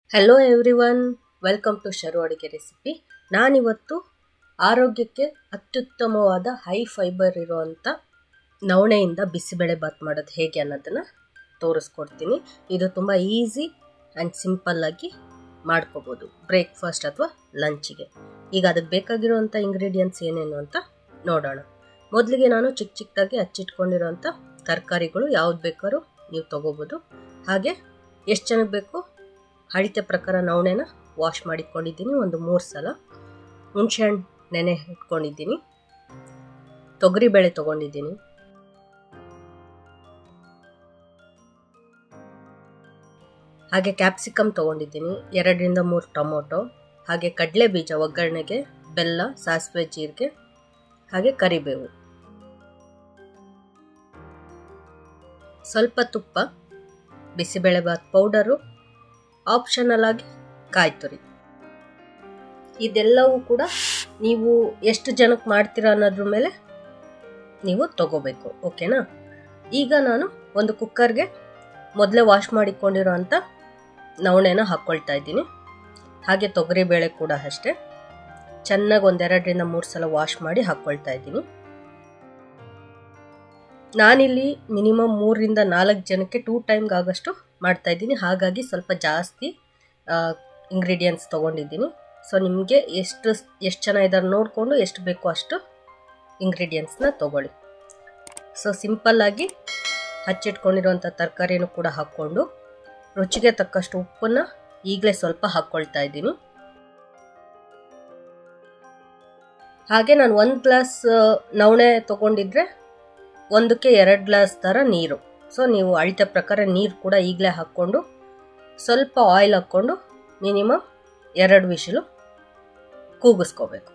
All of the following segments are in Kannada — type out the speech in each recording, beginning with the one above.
Hello everyone, welcome to Sharu ಅಡುಗೆ ರೆಸಿಪಿ. ನಾನಿವತ್ತು ಆರೋಗ್ಯಕ್ಕೆ ಅತ್ಯುತ್ತಮವಾದ ಹೈ ಫೈಬರ್ ಇರುವಂಥ ನವಣೆಯಿಂದ ಬಿಸಿಬೇಳೆ ಬಾತ್ ಮಾಡೋದು ಹೇಗೆ ಅನ್ನೋದನ್ನು ತೋರಿಸ್ಕೊಡ್ತೀನಿ. ಇದು ತುಂಬ ಈಸಿ ಆ್ಯಂಡ್ ಸಿಂಪಲ್ಲಾಗಿ ಮಾಡ್ಕೋಬೋದು ಬ್ರೇಕ್ಫಾಸ್ಟ್ ಅಥವಾ ಲಂಚಿಗೆ. ಈಗ ಅದಕ್ಕೆ ಬೇಕಾಗಿರುವಂಥ ಇಂಗ್ರೀಡಿಯೆಂಟ್ಸ್ ಏನೇನು ಅಂತ ನೋಡೋಣ. ಮೊದಲಿಗೆ ನಾನು ಚಿಕ್ಕ ಚಿಕ್ಕದಾಗಿ ಹಚ್ಚಿಟ್ಕೊಂಡಿರೋಂಥ ತರಕಾರಿಗಳು ಯಾವ್ದು ಬೇಕಾದ್ರೂ ನೀವು ತೊಗೋಬೋದು. ಹಾಗೆ ಎಷ್ಟು ಜನಕ್ಕೆ ಬೇಕು ಅಳತೆ ಪ್ರಕಾರ ನವಣೆನ ವಾಶ್ ಮಾಡಿಕೊಂಡಿದ್ದೀನಿ. ಒಂದು 3 ಸಲ ಹುಣಸೆಹಣ್ಣು ನೆನೆ ಇಟ್ಕೊಂಡಿದ್ದೀನಿ. ತೊಗರಿಬೇಳೆ ತೊಗೊಂಡಿದ್ದೀನಿ. ಹಾಗೆ ಕ್ಯಾಪ್ಸಿಕಮ್ ತೊಗೊಂಡಿದ್ದೀನಿ. 2ರಿಂದ 3 ಟೊಮೊಟೊ, ಹಾಗೆ ಕಡಲೆ ಬೀಜ ಒಗ್ಗರಣೆಗೆ, ಬೆಲ್ಲ, ಸಾಸಿವೆ, ಜೀರಿಗೆ, ಹಾಗೆ ಕರಿಬೇವು, ಸ್ವಲ್ಪ ತುಪ್ಪ, ಬಿಸಿಬೇಳೆ ಬಾತ್ ಪೌಡರು, ಆಪ್ಷನಲ್ ಆಗಿ ಕಾಯಿ ತುರಿ. ಇದೆಲ್ಲವೂ ಕೂಡ ನೀವು ಎಷ್ಟು ಜನಕ್ಕೆ ಮಾಡ್ತೀರಾ ಅನ್ನೋದ್ರ ಮೇಲೆ ನೀವು ತಗೋಬೇಕು. ಓಕೆನಾ? ಈಗ ನಾನು ಒಂದು ಕುಕ್ಕರ್ಗೆ ಮೊದಲೇ ವಾಶ್ ಮಾಡಿಕೊಂಡಿರೋ ಅಂಥ ನವಣೆನ ಹಾಕ್ಕೊಳ್ತಾ ಇದ್ದೀನಿ. ಹಾಗೆ ತೊಗರಿಬೇಳೆ ಕೂಡ ಅಷ್ಟೇ ಚೆನ್ನಾಗಿ 2ರಿಂದ 3 ಸಲ ವಾಶ್ ಮಾಡಿ ಹಾಕ್ಕೊಳ್ತಾ ಇದ್ದೀನಿ. ನಾನಿಲ್ಲಿ ಮಿನಿಮಮ್ 3ರಿಂದ 4 ಜನಕ್ಕೆ 2 ಟೈಮ್ಗೆ ಆಗೋಷ್ಟು ಮಾಡ್ತಾ ಇದ್ದೀನಿ. ಹಾಗಾಗಿ ಸ್ವಲ್ಪ ಜಾಸ್ತಿ ಇಂಗ್ರೀಡಿಯೆಂಟ್ಸ್ ತೊಗೊಂಡಿದ್ದೀನಿ. ಸೊ ನಿಮಗೆ ಎಷ್ಟು ಜನ ಇದ್ದಾರೆ ನೋಡಿಕೊಂಡು ಎಷ್ಟು ಬೇಕೋ ಅಷ್ಟು ಇಂಗ್ರೀಡಿಯೆಂಟ್ಸ್ನ ತೊಗೊಳ್ಳಿ. ಸೊ ಸಿಂಪಲ್ಲಾಗಿ ಹಚ್ಚಿಟ್ಕೊಂಡಿರೋಂಥ ತರಕಾರಿನೂ ಕೂಡ ಹಾಕ್ಕೊಂಡು ರುಚಿಗೆ ತಕ್ಕಷ್ಟು ಉಪ್ಪನ್ನು ಈಗಲೇ ಸ್ವಲ್ಪ ಹಾಕ್ಕೊಳ್ತಾ ಇದ್ದೀನಿ. ಹಾಗೆ ನಾನು 1 ಗ್ಲಾಸ್ ನವಣೆ ತೊಗೊಂಡಿದ್ರೆ 1ಕ್ಕೆ 2 ಗ್ಲಾಸ್ ಥರ ನೀರು. ಸೊ ನೀವು ಅಳತೆ ಪ್ರಕಾರ ನೀರು ಕೂಡ ಈಗಲೇ ಹಾಕ್ಕೊಂಡು ಸ್ವಲ್ಪ ಆಯಿಲ್ ಹಾಕ್ಕೊಂಡು ಮಿನಿಮಮ್ 2 ವಿಷಲು ಕೂಗಿಸ್ಕೋಬೇಕು.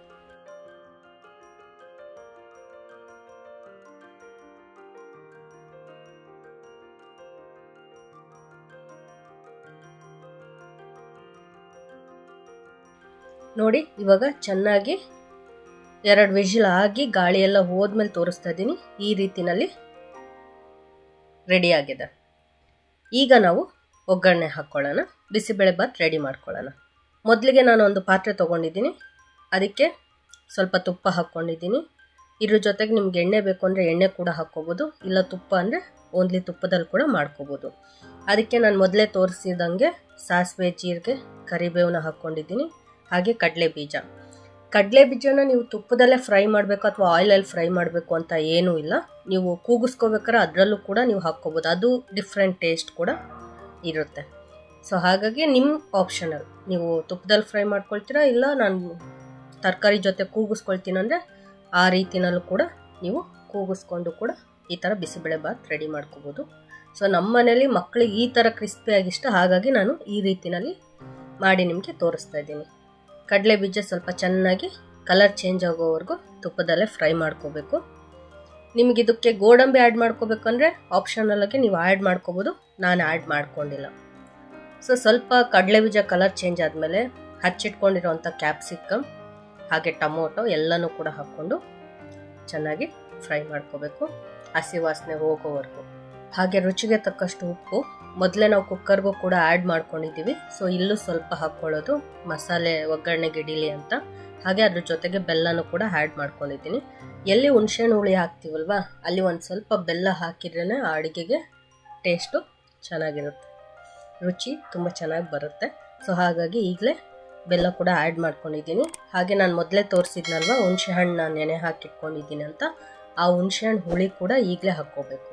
ನೋಡಿ, ಇವಾಗ ಚೆನ್ನಾಗಿ 2 ವಿಷಲ್ ಆಗಿ ಗಾಳಿ ಎಲ್ಲ ಹೋದ್ಮೇಲೆ ತೋರಿಸ್ತಾ ಇದ್ದೀನಿ. ಈ ರೀತಿನಲ್ಲಿ ರೆಡಿ ಆಗಿದೆ. ಈಗ ನಾವು ಒಗ್ಗರಣೆ ಹಾಕ್ಕೊಳ್ಳೋಣ. ಬಿಸಿಬೇಳೆ ಬಾತ್ ರೆಡಿ ಮಾಡ್ಕೊಳ್ಳೋಣ. ಮೊದಲಿಗೆ ನಾನು ಒಂದು ಪಾತ್ರೆ ತೊಗೊಂಡಿದ್ದೀನಿ. ಅದಕ್ಕೆ ಸ್ವಲ್ಪ ತುಪ್ಪ ಹಾಕ್ಕೊಂಡಿದ್ದೀನಿ. ಇದ್ರ ಜೊತೆಗೆ ನಿಮ್ಗೆ ಎಣ್ಣೆ ಬೇಕು ಅಂದರೆ ಎಣ್ಣೆ ಕೂಡ ಹಾಕ್ಕೋಬೋದು, ಇಲ್ಲ ತುಪ್ಪ ಅಂದರೆ ಓನ್ಲಿ ತುಪ್ಪದಲ್ಲಿ ಕೂಡ ಮಾಡ್ಕೋಬೋದು. ಅದಕ್ಕೆ ನಾನು ಮೊದಲೇ ತೋರಿಸಿದಂಗೆ ಸಾಸಿವೆ, ಜೀರಿಗೆ, ಕರಿಬೇವನ್ನ ಹಾಕ್ಕೊಂಡಿದ್ದೀನಿ. ಹಾಗೆ ಕಡಲೆ ಬೀಜನ ನೀವು ತುಪ್ಪದಲ್ಲೇ ಫ್ರೈ ಮಾಡಬೇಕು ಅಥವಾ ಆಯಿಲಲ್ಲಿ ಫ್ರೈ ಮಾಡಬೇಕು ಅಂತ ಏನೂ ಇಲ್ಲ. ನೀವು ಕೂಗಿಸ್ಕೋಬೇಕಾದ್ರೆ ಅದರಲ್ಲೂ ಕೂಡ ನೀವು ಹಾಕ್ಕೋಬೋದು. ಅದು ಡಿಫ್ರೆಂಟ್ ಟೇಸ್ಟ್ ಕೂಡ ಇರುತ್ತೆ. ಸೊ ಹಾಗಾಗಿ ನಿಮ್ಮ ಆಪ್ಷನಲ್. ನೀವು ತುಪ್ಪದಲ್ಲಿ ಫ್ರೈ ಮಾಡ್ಕೊಳ್ತೀರಾ, ಇಲ್ಲ ನಾನು ತರಕಾರಿ ಜೊತೆ ಕೂಗಿಸ್ಕೊಳ್ತೀನಿ ಅಂದರೆ ಆ ರೀತಿನಲ್ಲೂ ಕೂಡ ನೀವು ಕೂಗಿಸ್ಕೊಂಡು ಕೂಡ ಈ ಥರ ಬಿಸಿಬೇಳೆ ಬಾತ್ ರೆಡಿ ಮಾಡ್ಕೋಬೋದು. ಸೊ ನಮ್ಮ ಮನೇಲಿ ಮಕ್ಕಳಿಗೆ ಈ ಥರ ಕ್ರಿಸ್ಪಿಯಾಗಿ ಇಷ್ಟ. ಹಾಗಾಗಿ ನಾನು ಈ ರೀತಿನಲ್ಲಿ ಮಾಡಿ ನಿಮಗೆ ತೋರಿಸ್ತಾ ಇದ್ದೀನಿ. ಕಡಲೆ ಬೀಜ ಸ್ವಲ್ಪ ಚೆನ್ನಾಗಿ ಕಲರ್ ಚೇಂಜ್ ಆಗೋವರೆಗೂ ತುಪ್ಪದಲ್ಲೇ ಫ್ರೈ ಮಾಡ್ಕೋಬೇಕು. ನಿಮಗೆ ಇದಕ್ಕೆ ಗೋಡಂಬಿ ಆ್ಯಡ್ ಮಾಡ್ಕೋಬೇಕಂದ್ರೆ ಆಪ್ಷನಲ್ಲಾಗಿ ನೀವು ಆ್ಯಡ್ ಮಾಡ್ಕೋಬೋದು. ನಾನು ಆ್ಯಡ್ ಮಾಡ್ಕೊಂಡಿಲ್ಲ. ಸೊ ಸ್ವಲ್ಪ ಕಡಲೆ ಬೀಜ ಕಲರ್ ಚೇಂಜ್ ಆದಮೇಲೆ ಹಚ್ಚಿಟ್ಕೊಂಡಿರೋಂಥ ಕ್ಯಾಪ್ಸಿಕಮ್ ಹಾಗೆ ಟೊಮೊಟೊ ಎಲ್ಲನೂ ಕೂಡ ಹಾಕ್ಕೊಂಡು ಚೆನ್ನಾಗಿ ಫ್ರೈ ಮಾಡ್ಕೋಬೇಕು, ಹಸಿ ವಾಸನೆ ಹೋಗೋವರೆಗೂ. ಹಾಗೆ ರುಚಿಗೆ ತಕ್ಕಷ್ಟು ಉಪ್ಪು ಮೊದಲೇ ನಾವು ಕುಕ್ಕರ್ಗೂ ಕೂಡ ಆ್ಯಡ್ ಮಾಡ್ಕೊಂಡಿದ್ದೀವಿ. ಸೊ ಇಲ್ಲೂ ಸ್ವಲ್ಪ ಹಾಕ್ಕೊಳ್ಳೋದು ಮಸಾಲೆ ಒಗ್ಗರಣೆಗೆ ಇಡೀಲಿ ಅಂತ. ಹಾಗೆ ಅದ್ರ ಜೊತೆಗೆ ಬೆಲ್ಲನೂ ಕೂಡ ಆ್ಯಡ್ ಮಾಡ್ಕೊಂಡಿದ್ದೀನಿ. ಎಲ್ಲಿ ಹುಣಸೆಹಣ್ಣು ಹುಳಿ ಹಾಕ್ತೀವಲ್ವ ಅಲ್ಲಿ ಒಂದು ಸ್ವಲ್ಪ ಬೆಲ್ಲ ಹಾಕಿದ್ರೇ ಆ ಅಡುಗೆಗೆ ಟೇಸ್ಟು ಚೆನ್ನಾಗಿರುತ್ತೆ, ರುಚಿ ತುಂಬ ಚೆನ್ನಾಗಿ ಬರುತ್ತೆ. ಸೊ ಹಾಗಾಗಿ ಈಗಲೇ ಬೆಲ್ಲ ಕೂಡ ಆ್ಯಡ್ ಮಾಡ್ಕೊಂಡಿದ್ದೀನಿ. ಹಾಗೆ ನಾನು ಮೊದಲೇ ತೋರಿಸಿದ್ನಲ್ವ ಹುಣಸೆಹಣ್ಣು ನೆನೆ ಹಾಕಿಟ್ಕೊಂಡಿದ್ದೀನಿ ಅಂತ, ಆ ಹುಣಸೆಹಣ್ಣು ಹುಳಿ ಕೂಡ ಈಗಲೇ ಹಾಕ್ಕೋಬೇಕು.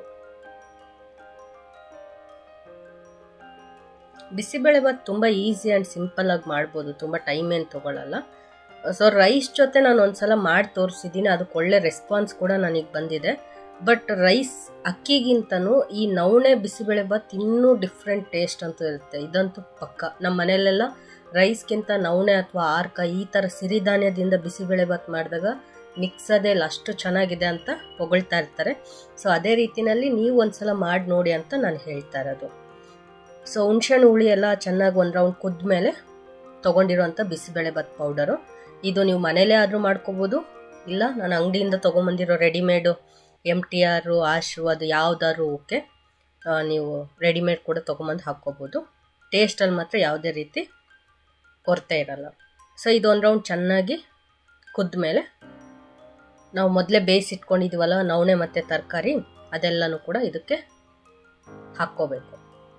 ಬಿಸಿಬೇಳೆ ಬಾತ್ ತುಂಬ ಈಸಿ ಆ್ಯಂಡ್ ಸಿಂಪಲ್ಲಾಗಿ ಮಾಡ್ಬೋದು, ತುಂಬ ಟೈಮ್ ಏನು ತೊಗೊಳ್ಳಲ್ಲ. ಸೊ ರೈಸ್ ಜೊತೆ ನಾನು ಒಂದ್ಸಲ ಮಾಡಿ ತೋರಿಸಿದ್ದೀನಿ, ಅದಕ್ಕೆ ಒಳ್ಳೆ ರೆಸ್ಪಾನ್ಸ್ ಕೂಡ ನನಗೆ ಬಂದಿದೆ. ಬಟ್ ರೈಸ್ ಅಕ್ಕಿಗಿಂತನೂ ಈ ನವಣೆ ಬಿಸಿಬೇಳೆ ಬಾತ್ ಇನ್ನೂ ಡಿಫ್ರೆಂಟ್ ಟೇಸ್ಟ್ ಅಂತೂ ಇರುತ್ತೆ. ಇದಂತೂ ಪಕ್ಕ. ನಮ್ಮ ಮನೆಯಲ್ಲೆಲ್ಲ ರೈಸ್ಗಿಂತ ನವಣೆ ಅಥವಾ ಆರ್ಕ ಈ ಥರ ಸಿರಿಧಾನ್ಯದಿಂದ ಬಿಸಿಬೇಳೆ ಬಾತ್ ಮಾಡಿದಾಗ ಮಿಕ್ಸದೇ ಇಲ್ಲ, ಅಷ್ಟು ಚೆನ್ನಾಗಿದೆ ಅಂತ ಹೊಗಳ್ತಾ ಇರ್ತಾರೆ. ಸೊ ಅದೇ ರೀತಿಯಲ್ಲಿ ನೀವು ಒಂದ್ಸಲ ಮಾಡಿ ನೋಡಿ ಅಂತ ನಾನು ಹೇಳ್ತಾ ಇರೋದು. ಸೊ ಹುಣಸೆಹಣ್ಣು ಹುಳಿ ಎಲ್ಲ ಚೆನ್ನಾಗಿ 1 ರೌಂಡ್ ಕುದ್ಮೇಲೆ ತೊಗೊಂಡಿರೋಂಥ ಬಿಸಿಬೇಳೆ ಬಾತ್ ಪೌಡರು. ಇದು ನೀವು ಮನೇಲೇ ಆದರೂ ಮಾಡ್ಕೋಬೋದು, ಇಲ್ಲ ನಾನು ಅಂಗಡಿಯಿಂದ ತೊಗೊಂಬಂದಿರೋ ರೆಡಿಮೇಡು MTR, ಆಶು ಅದು ಯಾವುದಾದ್ರೂ ಓಕೆ. ನೀವು ರೆಡಿಮೇಡ್ ಕೂಡ ತೊಗೊಂಬಂದು ಹಾಕ್ಕೋಬೋದು. ಟೇಸ್ಟಲ್ಲಿ ಮಾತ್ರ ಯಾವುದೇ ರೀತಿ ಕೊರತೆ ಇರಲ್ಲ. ಸೊ ಇದೊಂದು ರೌಂಡ್ ಚೆನ್ನಾಗಿ ಕುದ್ದ ಮೇಲೆ ನಾವು ಮೊದಲೇ ಬೇಯಿಸಿಟ್ಕೊಂಡಿದ್ದೀವಲ್ಲ ನವಣೆ ಮತ್ತು ತರಕಾರಿ ಅದೆಲ್ಲನೂ ಕೂಡ ಇದಕ್ಕೆ ಹಾಕ್ಕೋಬೇಕು.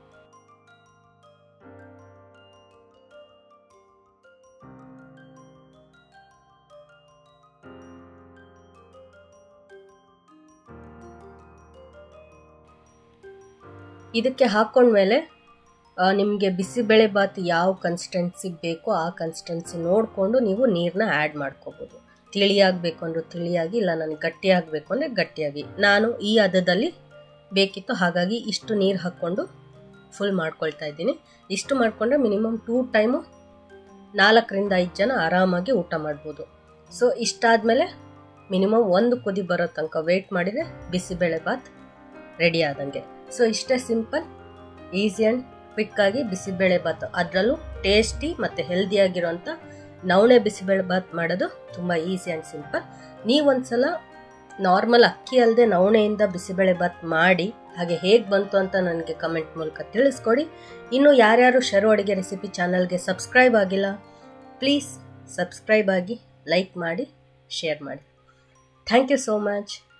ಇದಕ್ಕೆ ಹಾಕ್ಕೊಂಡ್ಮೇಲೆ ನಿಮಗೆ ಬಿಸಿಬೇಳೆಬಾತ್ ಯಾವ ಕನ್ಸಿಸ್ಟೆನ್ಸಿಗೆ ಬೇಕೋ ಆ ಕನ್ಸಿಸ್ಟೆನ್ಸಿ ನೋಡಿಕೊಂಡು ನೀವು ನೀರನ್ನ ಆ್ಯಡ್ ಮಾಡ್ಕೋಬೋದು. ತಿಳಿಯಾಗಬೇಕು ಅಂದರೆ ತಿಳಿಯಾಗಿ, ಇಲ್ಲ ನನಗೆ ಗಟ್ಟಿಯಾಗಬೇಕು ಅಂದರೆ ಗಟ್ಟಿಯಾಗಿ. ನಾನು ಈ ಹದದಲ್ಲಿ ಬೇಕಿತ್ತು, ಹಾಗಾಗಿ ಇಷ್ಟು ನೀರು ಹಾಕ್ಕೊಂಡು ಫುಲ್ ಮಾಡ್ಕೊಳ್ತಾ ಇದ್ದೀನಿ. ಇಷ್ಟು ಮಾಡಿಕೊಂಡ್ರೆ ಮಿನಿಮಮ್ 2 ಟೈಮು 4ರಿಂದ 5 ಜನ ಆರಾಮಾಗಿ ಊಟ ಮಾಡ್ಬೋದು. ಸೊ ಇಷ್ಟಾದಮೇಲೆ ಮಿನಿಮಮ್ 1 ಕುದಿ ಬರೋ ತನಕ ವೆಯ್ಟ್ ಮಾಡಿದರೆ ಬಿಸಿಬೇಳೆಬಾತ್ ರೆಡಿ ಆದಂಗೆ. ಸೊ ಇಷ್ಟೇ ಸಿಂಪಲ್, ಈಸಿ ಆ್ಯಂಡ್ ಕ್ವಿಕ್ಕಾಗಿ ಬಿಸಿಬೇಳೆಬಾತ್, ಅದರಲ್ಲೂ ಟೇಸ್ಟಿ ಮತ್ತು ಹೆಲ್ದಿಯಾಗಿರೋಂಥ ನವಣೆ ಬಿಸಿಬೇಳೆಬಾತ್ ಮಾಡೋದು ತುಂಬ ಈಸಿ ಆ್ಯಂಡ್ ಸಿಂಪಲ್. ನೀವೊಂದ್ಸಲ ನಾರ್ಮಲ್ ಅಕ್ಕಿ ಅಲ್ಲದೆ ನವಣೆಯಿಂದ ಬಿಸಿಬೇಳೆಬಾತ್ ಮಾಡಿ ಹಾಗೆ ಹೇಗೆ ಬಂತು ಅಂತ ನನಗೆ ಕಮೆಂಟ್ ಮೂಲಕ ತಿಳಿಸ್ಕೊಡಿ. ಇನ್ನು ಯಾರ್ಯಾರು ಶರು ಅಡುಗೆ ರೆಸಿಪಿ ಚಾನಲ್ಗೆ ಸಬ್ಸ್ಕ್ರೈಬ್ ಆಗಿಲ್ಲ, ಪ್ಲೀಸ್ ಸಬ್ಸ್ಕ್ರೈಬ್ ಆಗಿ, ಲೈಕ್ ಮಾಡಿ, ಶೇರ್ ಮಾಡಿ. Thank you so much.